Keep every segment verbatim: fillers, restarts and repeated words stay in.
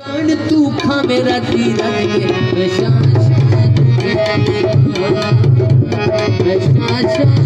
तू खा मेरा तीरा मैं शान शान मैं शान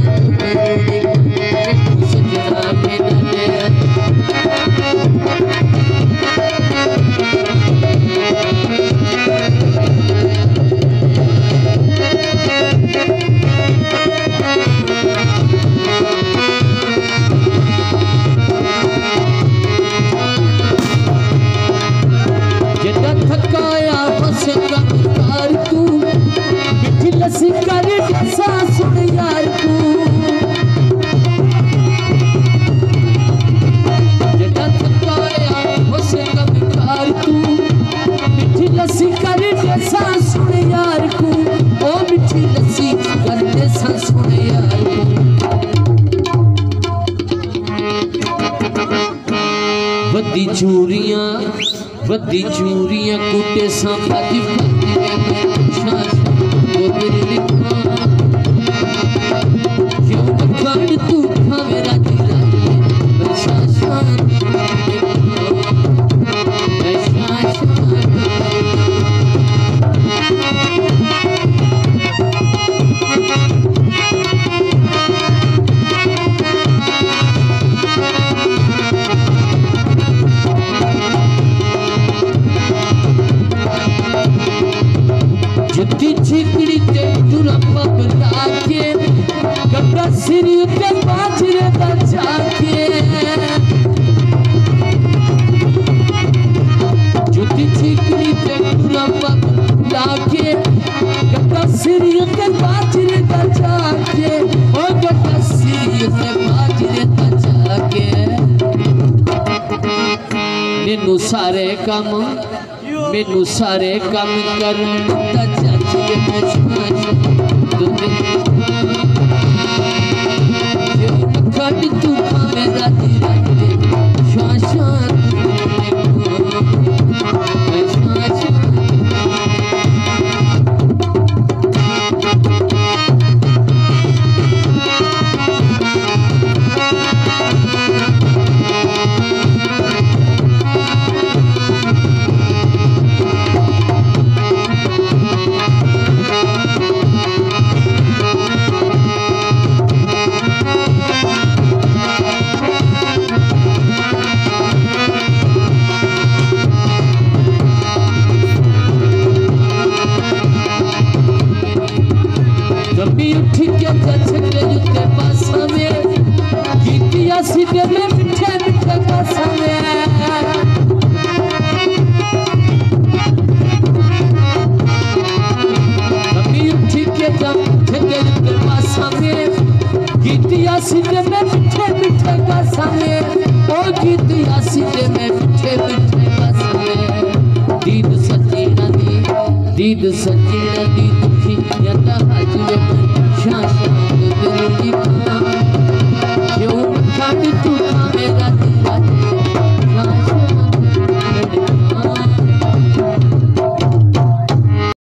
वदी चूरियां वदी चूरियां कुटे सांभा दी तो तेरी लिखा क्यों मखान तू खा मेरा दिला बरसा शान चिकड़ी ते दुरप्पा बता के कपड़ा सिर पे बाजरे दा जाके जुती चिकड़ी ते दुरप्पा बता के कपड़ा सिर पे बाजरे दा जाके ओ कपड़ा सिर पे बाजरे दा जाके मेनू सारे काम मेनू सारे काम करन दा चाची मैं शान तू मखान तू खा मेरा तीरा शान शान मैं शान कभी उठ के जचके जुते पासा में गीतिया सीधे में मिठे मिठे पासा में कभी उठ के जचके जुते पासा में गीतिया सीधे में मिठे मिठे पासा में ओ गीतिया सीधे में मिठे मिठे पासा में दीद सच्ची नदी दीद सच्ची नदी दुखी यता हाजवे शान शान तू तेरी लिखा क्यों मखान तू